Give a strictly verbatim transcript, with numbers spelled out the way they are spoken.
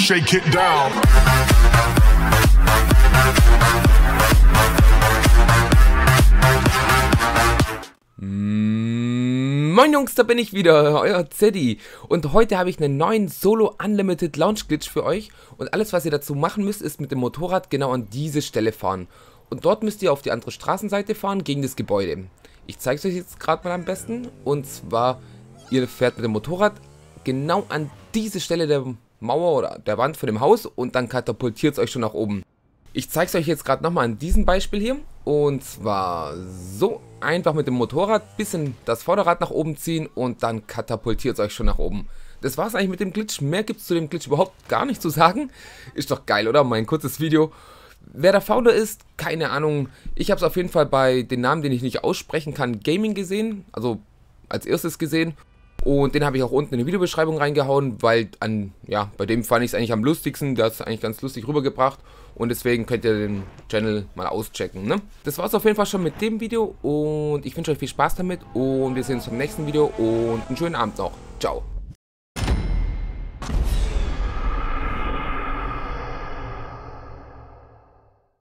shake it down. Moin Jungs, da bin ich wieder, euer Zeddy. Und heute habe ich einen neuen Solo Unlimited Launch Glitch für euch. Und alles, was ihr dazu machen müsst, ist mit dem Motorrad genau an diese Stelle fahren. Und dort müsst ihr auf die andere Straßenseite fahren, gegen das Gebäude. Ich zeige es euch jetzt gerade mal am besten. Und zwar, ihr fährt mit dem Motorrad genau an diese Stelle der Mauer oder der Wand von dem Haus und dann katapultiert es euch schon nach oben. Ich zeige es euch jetzt gerade nochmal an diesem Beispiel hier. Und zwar so, einfach mit dem Motorrad bisschen das Vorderrad nach oben ziehen und dann katapultiert es euch schon nach oben. Das war es eigentlich mit dem Glitch. Mehr gibt es zu dem Glitch überhaupt gar nicht zu sagen. Ist doch geil, oder? Mein kurzes Video. Wer der Founder ist, keine Ahnung. Ich habe es auf jeden Fall bei den Namen, den ich nicht aussprechen kann, Gaming gesehen. Also als erstes gesehen. Und den habe ich auch unten in die Videobeschreibung reingehauen, weil an, ja, bei dem fand ich es eigentlich am lustigsten. Der hat es eigentlich ganz lustig rübergebracht. Und deswegen könnt ihr den Channel mal auschecken, ne? Das war es auf jeden Fall schon mit dem Video. Und ich wünsche euch viel Spaß damit. Und wir sehen uns beim nächsten Video. Und einen schönen Abend noch. Ciao.